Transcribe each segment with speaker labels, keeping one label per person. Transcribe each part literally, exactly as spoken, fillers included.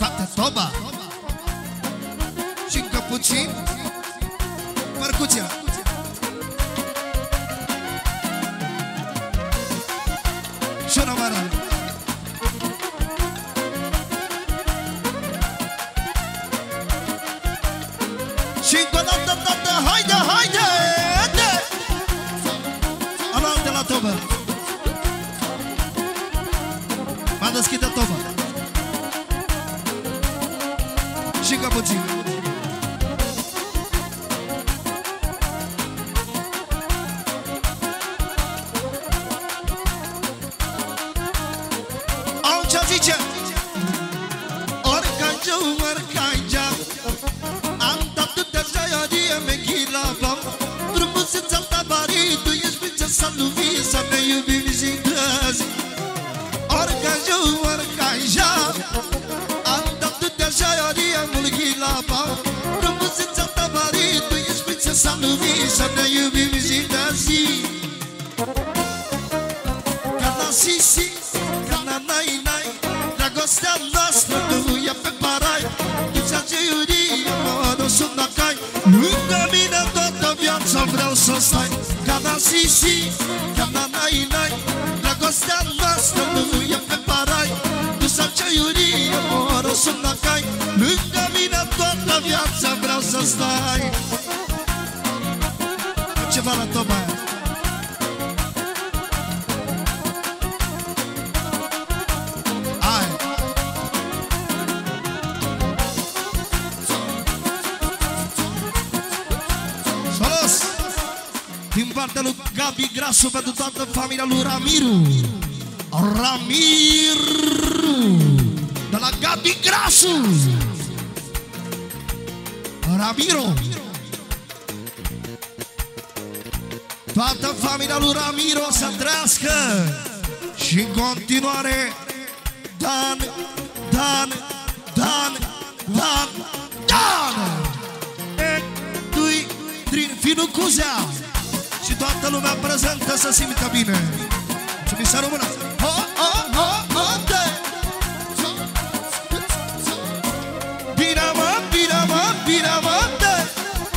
Speaker 1: Scoate toba. Și încă puțin. Percuția. Și o numără. Și încă o dată, dată, haide, haide! Ala de la tobă. M-a deschide tobă. Și încă puțin. Au ce zice? Oricai ce oricai ce am dat de jaia mechila bam. Frumusețea ta bari, tu ești prințesa lui Visa, ne iubim zi de zi. Oricai ce oricai ce am dat de jaia mechila bam. Frumusețea ta bari, tu ești prințesa lui Visa, ne iubim zi de zi. Ca la sisi, ca la nai nai, dragostea noastră nu e pe parai. Ducea ce iurie, mă nu sunt la cai. Lângă mine toată viața vreau să stai. Ca la sisi, ca la nai nai, dragostea noastră nu e pe parai. Ducea ce iurie, mă nu sunt la cai. Lângă mine toată viața vreau să stai. Ceva la toba aia. Din partea lui Gabi Grasu pentru toată familia lui Ramiru. Ramiru de la Gabi Grasu. Ramiru. Toată familia lui Ramiru să trăiască. Și în continuare Dan, Dan, Dan, Dan, Dan. E, doi, trin, finul Cuzea. Și toată lumea prezentă să simtă bine. Mulțumim să rămână. Ho, ho, ho, ho, de. Bine mă, bine mă, bine mă, de.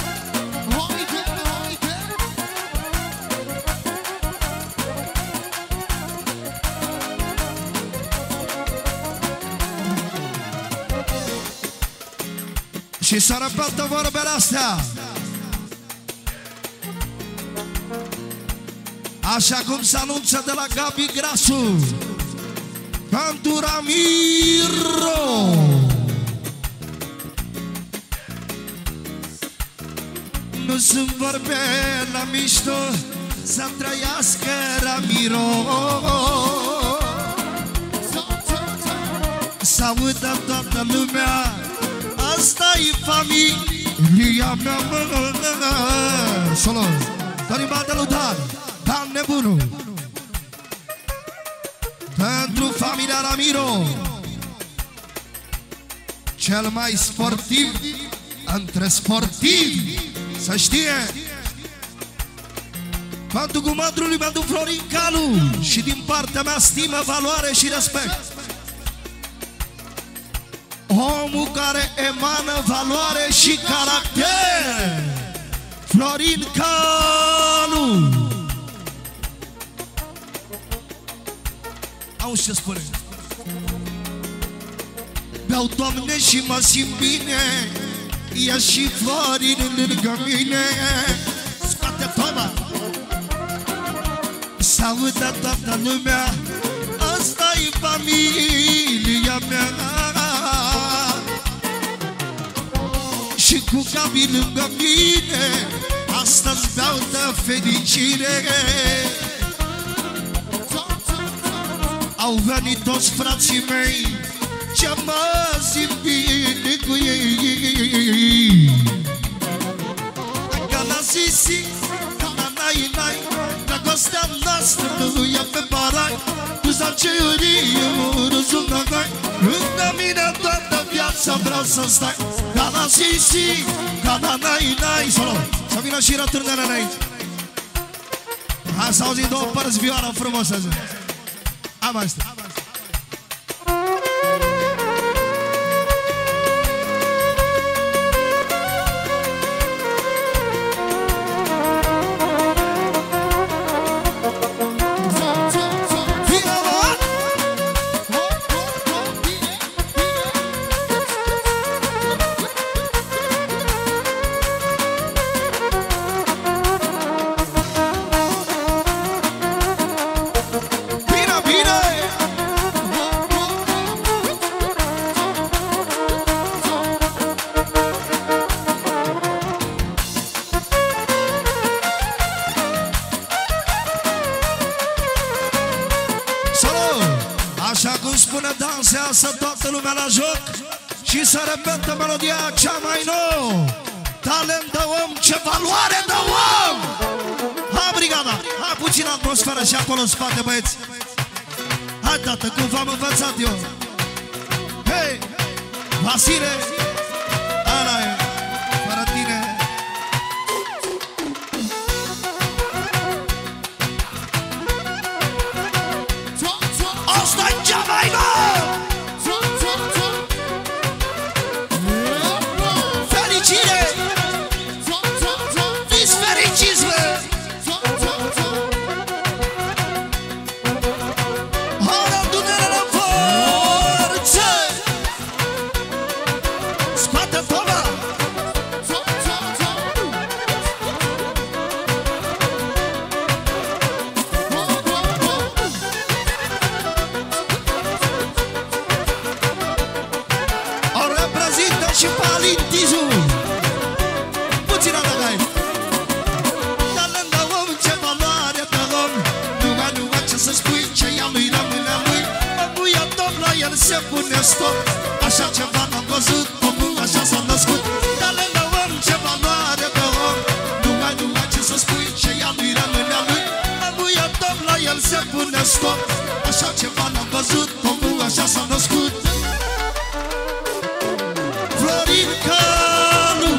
Speaker 1: Și să repetă vorbele astea. Așa cum se anunță de la Gabi Grasu pentru Ramiro. Nu sunt vorbe la mișto, să trăiască Ramiro. Să audă toată lumea, asta-i familia mea. Solo, Dorin de Ludan, Dan nebunul. Pentru familia Ramiro, cel mai sportiv între sportivi, să știe. Pentru gumadrul lui, pentru Florin Calu. Și din partea mea stimă, valoare și respect. Omul care emană valoare și caracter, Florin Calu. Auzi ce spune? Beau, Doamne, și mă simt bine, ia și Florin lângă mine. Scoate toba. Să audă toată lumea, asta-i familia mea. Și cu Gabi lângă mine, astăzi beau de fericire. Au venit toți frații mei, ce mă simt bine cu ei. Ca la sisi, ca la nai nai, dragostea noastră nu e pe parai. Tu să ce iurie, nu sunt la gai. Lângă mine toată viața vreau să stai. Ca la sisi, ca la nai nai. Solo, să vină și rătârnele aici. Hai să auzim două părți vioară frumoasă. Hai, maestre. cum spune dansează toată lumea la joc și să repetă melodia cea mai nouă. Talent de om, ce valoare de om! Hai, brigada! Hai puțin atmosferă și acolo în spate, băieți! Hai, tată, cum v-am învățat eu! Hei! Vasile! Ala e! Fără tine! Asta-i cea mai nouă! Fericire! Fiți fericiți, bă! Hai, adunere la forță! Scoate toba! O reprezintă și Palintizul! Puțină de gai! Talent de om, ce valoare de om! Nu mai, nu mai ce să spui, ce ia lui rămâne lui. Omul e top, la el se pune stop. Așa ceva n-am văzut, omul așa s-a născut. Talent de om, ce valoare de om! Nu mai, nu mai ce să spui, ce ia lui rămâne lui. Omul e top, la el se pune stop. Așa ceva n-am văzut, omul așa s-a născut. Florin Calu!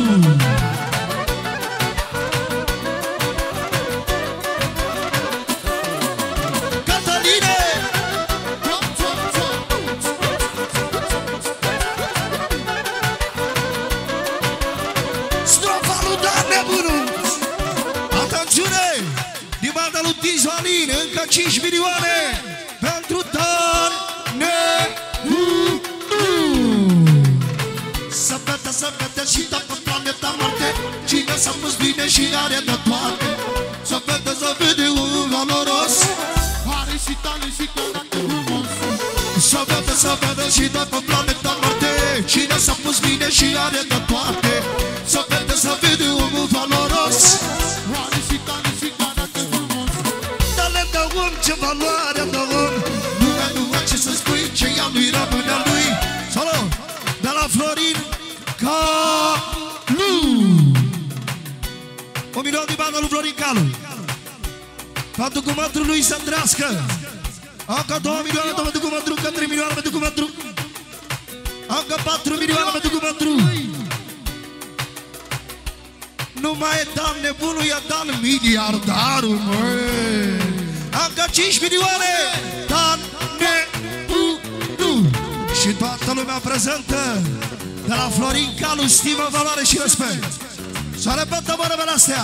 Speaker 1: Cataline! Strofa lui Dan Nebunu! Atențiune! Din banda lui Tizoalin, încă cinci milioane pentru Dan Nebunu! Să vede, să vede și de pe planeta Marte cine s-a pus bine și are de toate. Să vede, să vede un valoros,
Speaker 2: Are și talent și caracter frumos.
Speaker 1: să vede, să vede și de pe planeta Marte cine s-a pus bine și are de toate. Să vede, să vede omul valoros,
Speaker 2: Are și talent și caracter frumos.
Speaker 1: talent de om, ce valoare de om. Nu ai, nu ai ce să spui, ce ia lui rămâne lui. Salut! De la Florin Calu! Un milion de bani lui Florin Calu. Pentru cuvântul lui să trăiască. Încă două milioane pentru cuvântul, încă trei milioane pentru cuvântul, încă patru milioane pentru cuvântul. Nu mai e Dan Nebunul, e Dan miliardarul, măi. Încă cinci milioane Dan Nebunu. Și toată lumea prezentă de la Florin Calu, stimă, valoare și respect. Să repetă vorbele astea.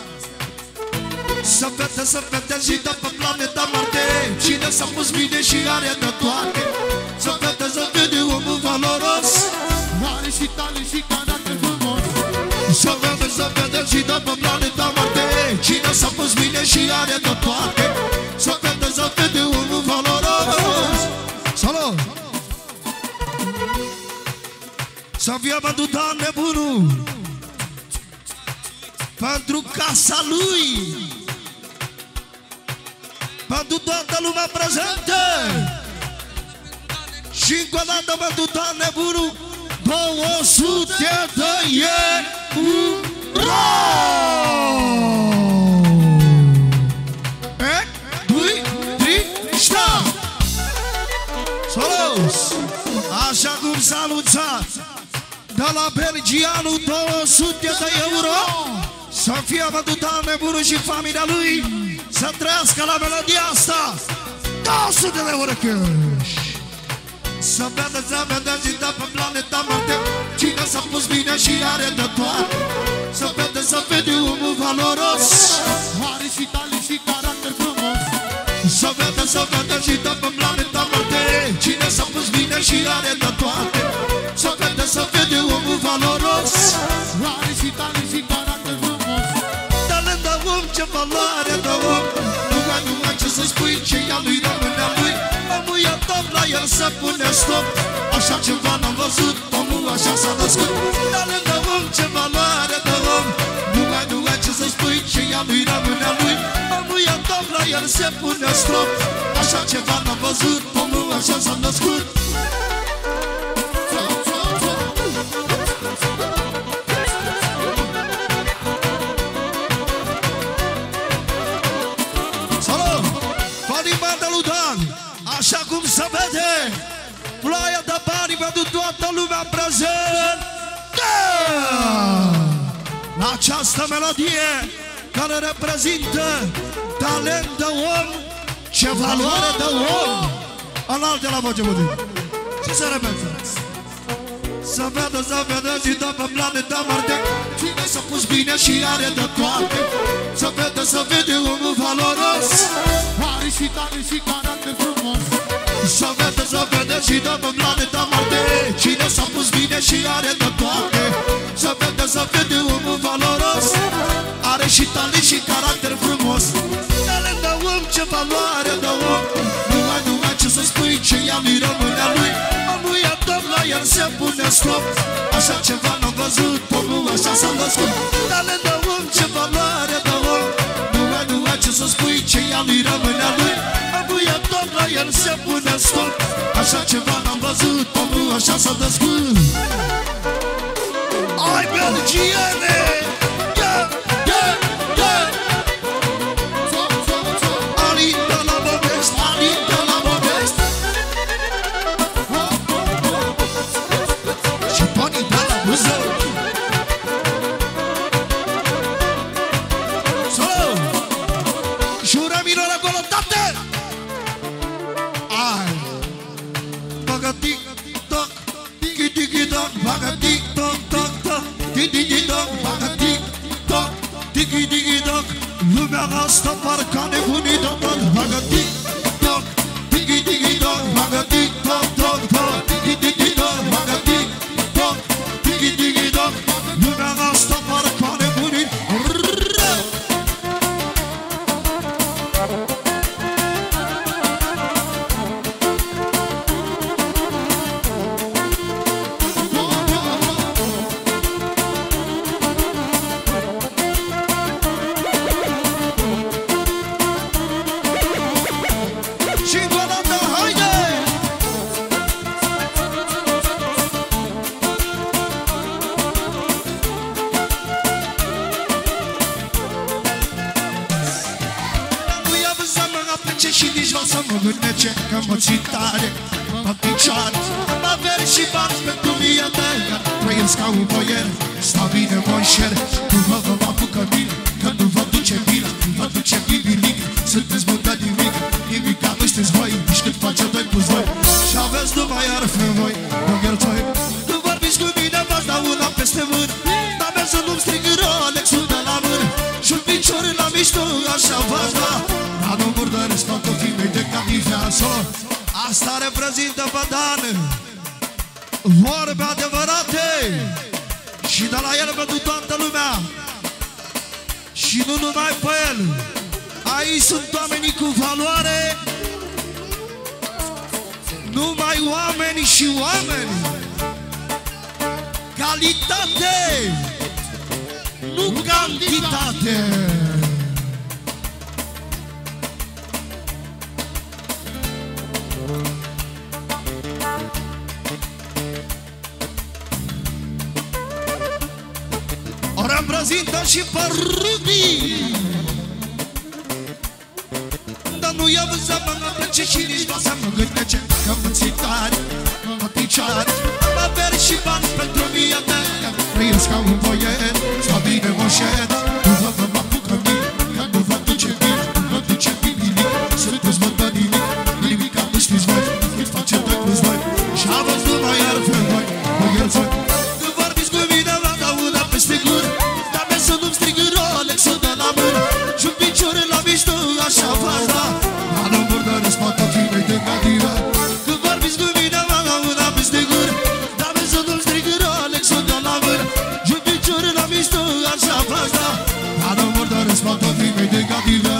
Speaker 1: Să vede, să vede zi de pe planeta Marte cine s-a pus bine și are de toate. Să vede, să vede omul valoros,
Speaker 2: Are și talent și caracter frumos.
Speaker 1: să vede, să vede zi de pe planeta Marte cine s-a pus bine și are de toate. Să vede, să vede omul valoros. Salut! Să fie pentru Dan Nebunu, pentru casa lui, pentru toată lumea prezentă. Și încă o dată pentru Dan Nebunu, două sute de euro! Ec, doi, trei, șapte! Salut! Așa cum s-a anunțat de la belgianul, două sute de euro. Să fie pentru Dan Nebunu și familia lui, să trăiască la melodia asta. două sute de euro cash. Să vede, să vede zi de pe planeta Marte cine s-a pus bine și are de toate. Să vede, să vede omul valoros,
Speaker 2: Are și talent și caracter frumos.
Speaker 1: să vede, să vede zi de pe planeta Marte cine s-a pus bine și are de toate. Să vede, să vede omul valoros,
Speaker 2: Are și talent și caracter frumos.
Speaker 1: talent de om, ce valoare de om. Nu mai, nu mai ce să spui, ce ia lui rămâne lui. Omul e top, la el se pune stop. Așa ceva n-am văzut, omul așa s-a născut. Talent de om, ce valoare de om. Nu mai, nu mai ce să spui ce ea lui rămâne lui. Omul e top, la el se pune strop. Așa ceva n-am văzut, omul așa s-a născut. Salut! Panima de Ludan, așa cum se vede, ploaia de bani pentru toată lumea prezent. La această melodie care reprezintă talent de om, ce valoare de om. Înalt la voce puțin. Și se repete. Să vedă, să vedă și dă pe plane de marte. Cine s-a pus bine și are de toate. Să vedă, să vede omul valoros.
Speaker 2: Are și tale și caracter frumos.
Speaker 1: Să vedă, să vedă și dă pe plane de marte. Cine s-a pus bine și are de toate. Să vedă, să vede omul valoros. Are și talent și caracter frumos. Talent de om, ce valoare de om. Nu ai, nu ai ce să spui, ce ea lui rămâne lui. Omul e top, la el se pune stop. Așa ceva n-am văzut, omul așa s-a născut. Talent de om, ce valoare de om. Nu ai, nu ai ce să spui, ce ea lui rămâne lui. Omul e top, la el se pune stop. Așa ceva n-am văzut, omul așa s-a născut. Ai belgiene! Yeah, yeah, yeah! Ali de la Băbești, Ali de la Băbești. Și Tony de la Buzău. Salut! Și Ramilor acolo, tate! Ai! Bagă tic-toc, tiki-tiki-toc, bagă tic-toc, toc, toc, tiki-tiki-toc, bagă tic-toc, tiki-tiki-toc. Lumea asta parcă a nebunit de tot. Bagă tic-toc, tiki-tiki-toc, bagă tic-toc, toc, toc, tiki-tiki-toc, bagă tic-toc, tiki-tiki-toc. Lumea asta parcă a nebunit. Și încă o dată, haide! Nu i-a văzut să mă aplece și nici nu o să mă vârnece, că mă țin tare, mă picioare. Am avere și bani pentru mie de ea. Trăiesc ca un boier, stau bine mă înșer. Nu vă vă mă apucă mine, că nu vă duce bine. Vă duce bibilic, sunteți mult de nimic. Nimica nu știți voi, nici cât face doi plus doi. Și aveți numai arfe voi, nu gherțoi. Nu vorbiți cu mine, v-ați dau una peste mână. Dar merg să nu-mi strig Rolex-ul de la mână. Și-un picior la mișto, așa v-aș da. Dar nu murdăresc toată fimei de catifea sol. Asta reprezintă Bădan. Vorbe adevărate. Și de la el pentru toată lumea. Și nu numai pe el. Aici sunt oamenii cu valoare. Numai oameni și oameni. Calitate, nu cantitate. O reprezintă și pe Rubi. Dar nu i-am văzut mă plece și nici nu o să mă gândece. Că mă țin tare, mă picioare. Mă avere și bani pentru mie de ea. Trăiesc ca un boier, stau bine moșet. Nu vă vă mă apucă mine, că nu vă duce bine. Nu vă duce bine, sunteți mă dă nimic. Nimica nu știți voi, cât face doi plus doi. Și aveți numai arfe voi, mă gherțoi. Nu vorbiți cu mine, vă dau una peste gură. Dar merg să nu-mi strig Rolex-ul de la mână. Și-un picior la mișto, așa v-aș da. Dar nu murdăresc toată fimei de cativă. Când vorbiți cu mine, vă dau una peste gură. Dar merg să nu-mi strig Rolex-ul de la mână. Și-un picior la mișto, așa v-aș da. Dar nu murdăresc toată fimei de cativă.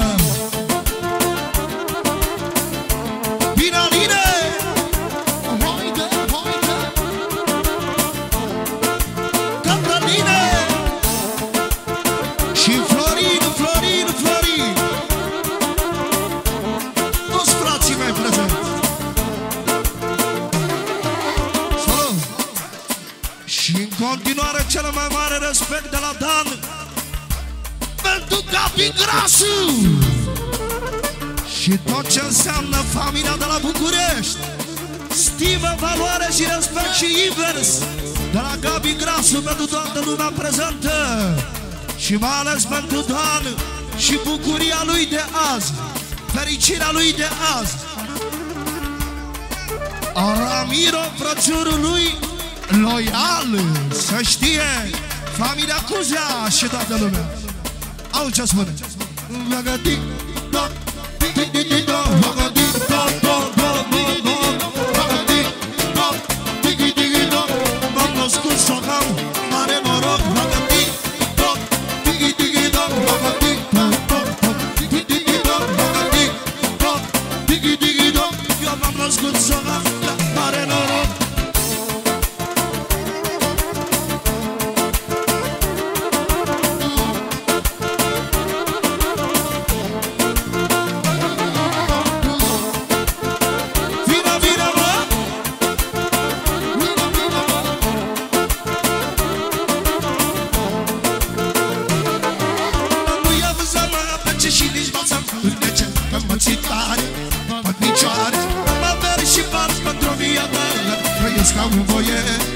Speaker 1: Bine, Aline!
Speaker 2: Haide, haide!
Speaker 1: continuare cel mai mare respect de la Dan pentru Gabi Grasu și tot ce înseamnă familia de la București. Stimă, valoare și respect și invers de la Gabi Grasu pentru toată lumea prezentă și mai ales pentru Dan și bucuria lui de azi, fericirea lui de azi. Ramiro, frățiorul lui loial, să știe familia Cuzea și toată lumea. Au ce spune? M-am născut soham, mare noroc. Eu m-am născut soham, mare noroc. Mă veri și bat pentru viața, trăiesc ca un voie.